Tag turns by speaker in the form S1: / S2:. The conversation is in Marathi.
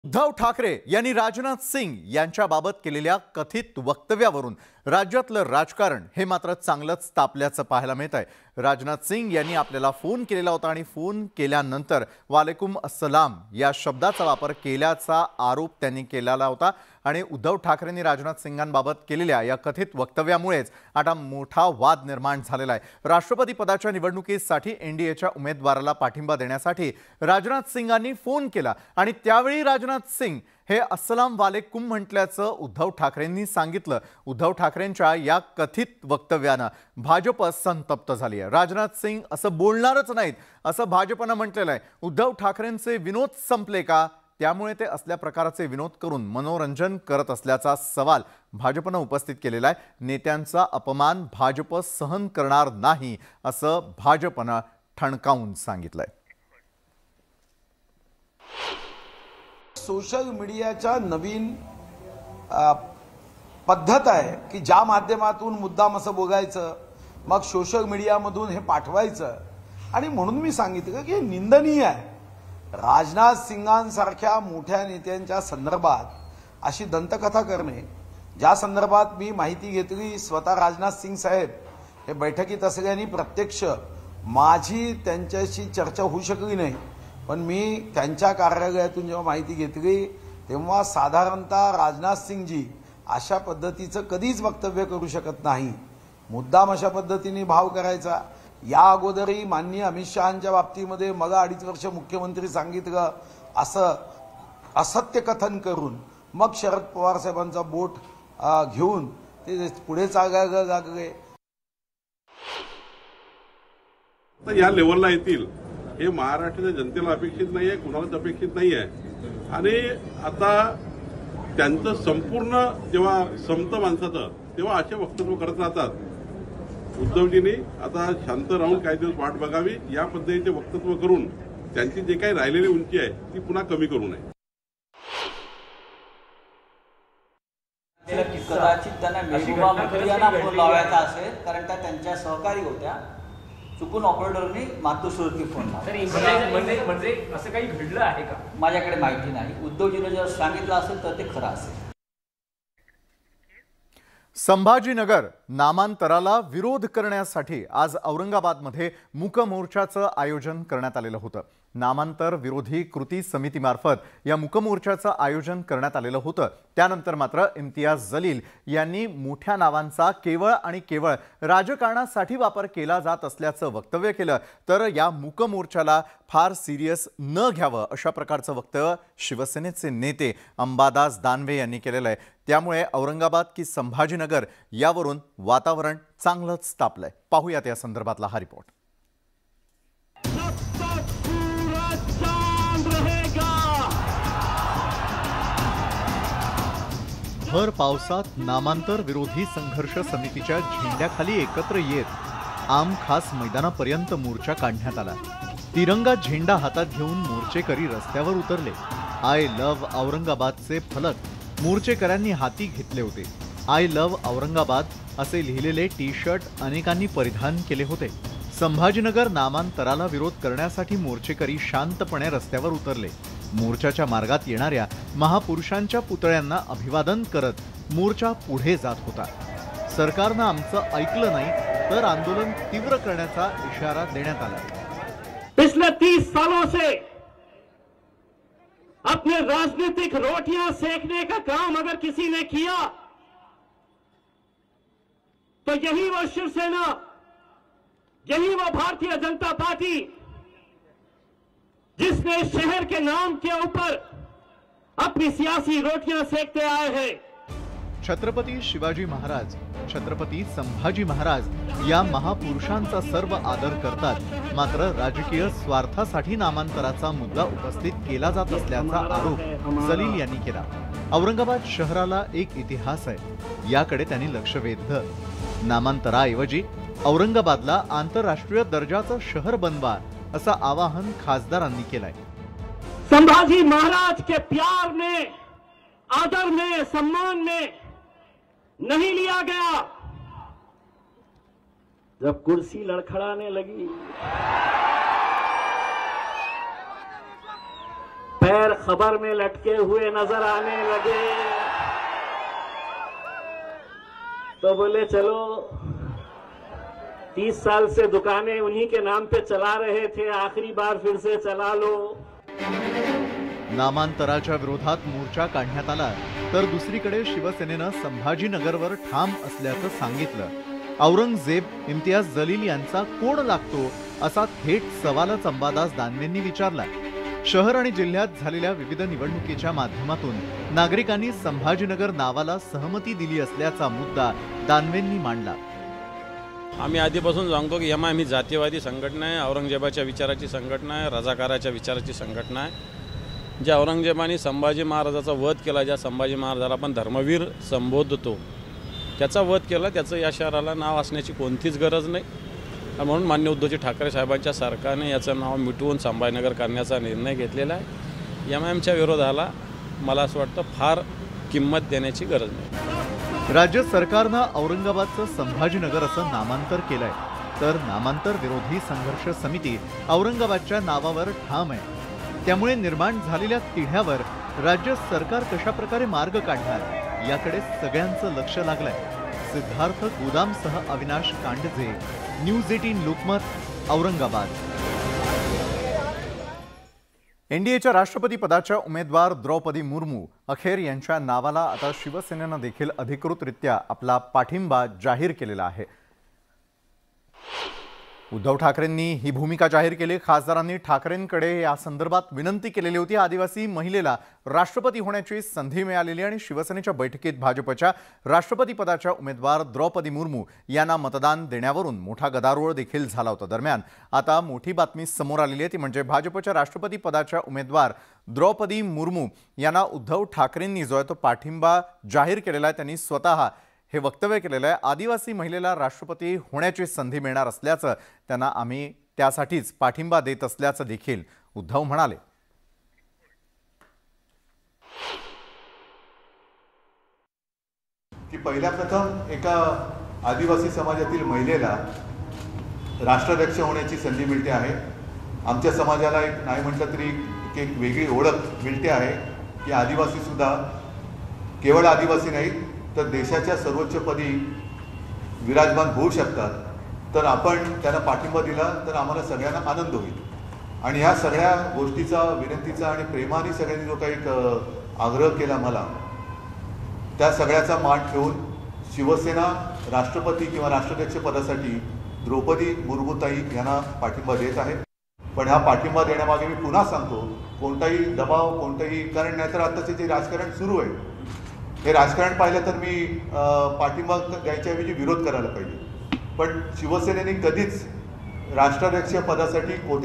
S1: उद्धव ठाकरे यांनी राजनाथ सिंग यांच्याबाबत केलेल्या कथित वक्तव्यावरून राज्यातलं राजकारण हे मात्र चांगलंच तापल्याचं पाहायला मिळत आहे। राजनाथ सिंग यांनी आपल्याला फोन केलेला होता आणि फोन केल्यानंतर वालेकुम अस्सलाम या शब्दाचा वापर केल्याचा आरोप त्यांनी केलेला होता आणि उद्धव ठाकरेंनी राजनाथ सिंगांबाबत केलेल्या या कथित वक्तव्यामुळेच आता मोठा वाद निर्माण झालेला आहे। राष्ट्रपती पदाच्या निवडणुकीसाठी एनडीएच्या उमेदवाराला पाठिंबा देण्यासाठी राजनाथ सिंगांनी फोन केला आणि त्यावेळी राजनाथ सिंग हे अस्सलाम वालेकुम म्हटल्याचं उद्धव ठाकरेंनी सांगितलं। उद्धव ठाकरेंच्या या कथित वक्तव्याने भाजप संतप्त झाली आहे। राजनाथ सिंग असं बोलणारच नाहीत असं भाजपने म्हटलेलं आहे। उद्धव ठाकरेंचे विनोद संपले का, त्यामुळे ते असल्या प्रकारचे विनोद करून मनोरंजन करत असल्याचा सवाल भाजपने उपस्थित केलेला आहे। नेत्यांचा अपमान भाजप सहन करणार नाही असं भाजपने ठणकावून सांगितलंय।
S2: सोशल मीडियाचा नवीन पद्धत आहे की ज्या माध्यमातून मुद्दाम असं बोलायचं, मग सोशल मीडियामधून हे पाठवायचं आणि म्हणून मी सांगितलं की हे निंदनीय आहे। राजनाथ सिंगांसारख्या मोठ्या नेत्यांच्या संदर्भात अशी दंतकथा करणे, ज्या संदर्भात मी माहिती घेतली स्वतः राजनाथ सिंग साहेब हे बैठकीत असल्याने प्रत्यक्ष माझी त्यांच्याशी चर्चा होऊ शकली नाही, पण मी त्यांच्या कार्यालयातून जेव्हा माहिती घेतली तेव्हा साधारणतः राजनाथ सिंगजी अशा पद्धतीचं कधीच वक्तव्य करू शकत नाही। मुद्दाम अशा पद्धतीने भाव करायचा। या अगोदरही माननीय अमित शहांच्या बाबतीमध्ये मला 2.5 वर्ष मुख्यमंत्री सांगितलं असं असत्य कथन करून मग शरद पवार साहेबांचा बोट घेऊन ते पुढे चालायला लागले।
S3: तर या लेवलला येतील हे महाराष्ट्राच्या जनतेला अपेक्षित नाहीये, कुणालाच अपेक्षित नाहीये। आणि आता त्यांचं संपूर्ण जेव्हा संत माणसाचं तेव्हा असे वक्तव्य करत राहतात। उद्धवजींनी आता शांत राहून काही दिवस वाट बघावी, या पद्धतीचे वक्तव्य करून त्यांची जे काही राहिलेली उंची आहे ती पुन्हा कमी करू नये।
S4: कदाचित त्यांना मेहबूबा मुफ्ती यांना फोन लावायचा असेल, कारण त्या त्यांच्या सहकारी होत्या। चुकून ऑपरेटरनी मातोश्रीवरती फोन लावला।
S5: म्हणजे असं काही घडलं आहे का
S4: माझ्याकडे माहिती नाही। उद्धवजीने जर सांगितलं असेल तर ते खरं असेल।
S1: संभाजीनगर नामांतराला विरोध करण्यासाठी आज औरंगाबादमध्ये मूक मोर्चाचं आयोजन करण्यात आलेलं होतं। नामांतर विरोधी कृती समितीमार्फत या मूक मोर्चाचं आयोजन करण्यात आलेलं होतं। त्यानंतर मात्र इम्तियाज जलील यांनी मोठ्या नावांचा केवळ आणि केवळ राजकारणासाठी वापर केला जात असल्याचं वक्तव्य केलं। तर या मूक मोर्चाला फार सिरियस न घ्यावं अशा प्रकारचं वक्तव्य शिवसेनेचे नेते अंबादास दानवे यांनी केलेलं आहे। त्यामुळे औरंगाबाद की संभाजीनगर यावरून वातावरण चांगलंच तापलंय। पाहूयात या संदर्भातला हा रिपोर्ट। भर पावसात नामांतर विरोधी संघर्ष समितीच्या झेंड्याखाली एकत्र येत आम खास मैदानापर्यंत मोर्चा काढण्यात आला। तिरंगा झेंडा हातात घेऊन मोर्चेकरी रस्त्यावर उतरले। आय लव्ह औरंगाबादचे फलक मोर्चेकऱ्यांनी हाती घेतले होते। आय लव्ह औरंगाबाद असे लिहिलेले टी शर्ट अनेकांनी परिधान केले होते। संभाजीनगर नामांतराला विरोध करण्यासाठी मोर्चेकरी शांतपणे रस्त्यावर उतरले। मोर्चाच्या मार्गात येणाऱ्या महापुरुषांच्या पुतळ्यांना अभिवादन करत मोर्चा पुढे जात होता। सरकारनं आमचं ऐकलं नाही तर आंदोलन तीव्र करण्याचा इशारा देण्यात आला।
S6: पिछले 30 सालों से अपने राजनीतिक रोटियां सेकने का काम अगर किसी ने किया तो यही वो शिवसेना, यही वो भारतीय जनता पार्टी जिसने शहर के नाम के ऊपर अपनी सियासी रोटियां सेकते आए हैं।
S1: छत्रपती शिवाजी महाराज, छत्रपती संभाजी महाराज या महापुरुषांचा सर्व आदर करतात, मात्र राजकीय स्वार्थासाठी नामांतराचा मुद्दा उपस्थित केला जात असल्याचा आरोप जलील यांनी केला। औरंगाबाद शहराला एक इतिहास आहे, याकडे त्यांनी लक्ष वेधलं। नामांतराऐवजी औरंगाबादला आंतरराष्ट्रीय दर्जाचं शहर बनवा असं आवाहन खासदारांनी केलंय।
S6: संभाजी महाराज के प्यार में, आदर में, सम्मान में नहीं लिया गया। जब कुर्सी लड़खड़ाने लगी, बगैर खबर में लटके हुए नजर आने लगे तो बोले चलो 30 साल से दुकानें उन्हीं के नाम पे चला रहे थे, आखिरी बार फिर से चला लो।
S1: नामांतराच्या विरोधात मोर्चा काढण्यात आला तर दुसरीकडे शिवसेनेनं संभाजीनगरवर ठाम असल्याचं सांगितलं। औरंगजेब इम्तियाज जलील यांचा कोण लागतो असा थेट सवालच अंबादास दानवेंनी विचारला। शहर आणि जिल्ह्यात झालेल्या विविध निवडणुकीच्या माध्यमातून नागरिकांनी संभाजीनगर नावाला सहमती दिली असल्याचा मुद्दा दानवेंनी मांडला।
S7: आम्ही आधीपासून सांगतो की आम्ही जातीयवादी संघटना आहे, औरंगजेबाच्या विचाराची संघटना आहे, रजाकाराच्या विचाराची संघटना आहे। ज्या औरंगजेबाने संभाजी महाराजाचा वध केला, ज्या संभाजी महाराजाला आपण धर्मवीर संबोधतो, त्याचा वध केला, त्याचं या शहराला नाव असण्याची कोणतीच गरज नाही। म्हणून माननीय उद्धवजी ठाकरे साहेबांच्या सरकारने याचं नाव मिटवून संभाजीनगर करण्याचा निर्णय घेतलेला आहे। एमआयएमच्या विरोधाला मला असं वाटतं फार किंमत देण्याची गरज नाही।
S1: राज्य सरकारनं औरंगाबादचं संभाजीनगर असं नामांतर केलंय, तर नामांतर विरोधी संघर्ष समिती औरंगाबादच्या नावावर ठाम आहे। त्यामुळे निर्माण झालेल्या तिढ्यावर राज्य सरकार कशा प्रकारे मार्ग काढणार याकडे सगळ्यांचं लक्ष लागलंय। सिद्धार्थ गोदामसह अविनाश कांडजे, न्यूज 18 लोकमत, औरंगाबाद। एनडीएच्या राष्ट्रपती पदाच्या उमेदवार द्रौपदी मुर्मू अखेर यांच्या नावाला आता शिवसेनेनं देखील अधिकृतरित्या आपला पाठिंबा जाहीर केलेला आहे। उद्धव ठाकरेंनी ही भूमिका जाहीर केली। खासदारांनी ठाकरेंकडे या संदर्भात विनंती केलेली होती। आदिवासी महिलेला राष्ट्रपती होण्याची संधी मिळालेली आणि शिवसेनेच्या बैठकीत भाजपच्या राष्ट्रपती पदाच्या उमेदवार द्रौपदी मुर्मू यांना मतदान देण्यावरून मोठा गदारोळ देखील झाला होता। दरम्यान आता मोठी बातमी समोर आलेली आहे, ती म्हणजे भाजपच्या राष्ट्रपती पदाच्या उमेदवार द्रौपदी मुर्मू यांना उद्धव ठाकरेंनी जो आहे तो पाठिंबा जाहीर केलेला आहे। त्यांनी स्वतः हे वक्तव्य केलेलं आहे। आदिवासी महिलेला राष्ट्रपती होण्याची संधी मिळणार असल्याचं त्यांना आम्ही त्यासाठीच पाठिंबा देत असल्याचं देखील उद्धव म्हणाले।
S8: की पहिल्या प्रथम एका आदिवासी समाजातील महिलेला राष्ट्राध्यक्ष होण्याची संधी मिळते आहे। आमच्या समाजाला एक नाही म्हटलं तरी एक वेगळी ओळख मिळते आहे की आदिवासी सुद्धा केवळ आदिवासी नाहीत तर देशाच्या सर्वोच्च पदी विराजमान होऊ शकतात। तर आपण त्यांना पाठिंबा दिला तर आम्हाला सगळ्यांना आनंद होईल। आणि ह्या सगळ्या गोष्टीचा, विनंतीचा आणि प्रेमाने सगळ्यांनी जो काही आग्रह केला मला, त्या सगळ्याचा मान ठेवून शिवसेना राष्ट्रपती किंवा राष्ट्राध्यक्ष पदासाठी द्रौपदी मुर्मूताई यांना पाठिंबा देत आहे। पण हा पाठिंबा देण्यामागे मी पुन्हा सांगतो, कोणताही दबाव, कोणतंही कारण नाही, तर आताचे जे राजकारण सुरू आहे हे राजकारण पाहिलं तर मी पाठिंबा द्यायच्याऐवजी विरोध करायला पाहिजे। पण शिवसेनेने कधीच राष्ट्राध्यक्ष पदासाठी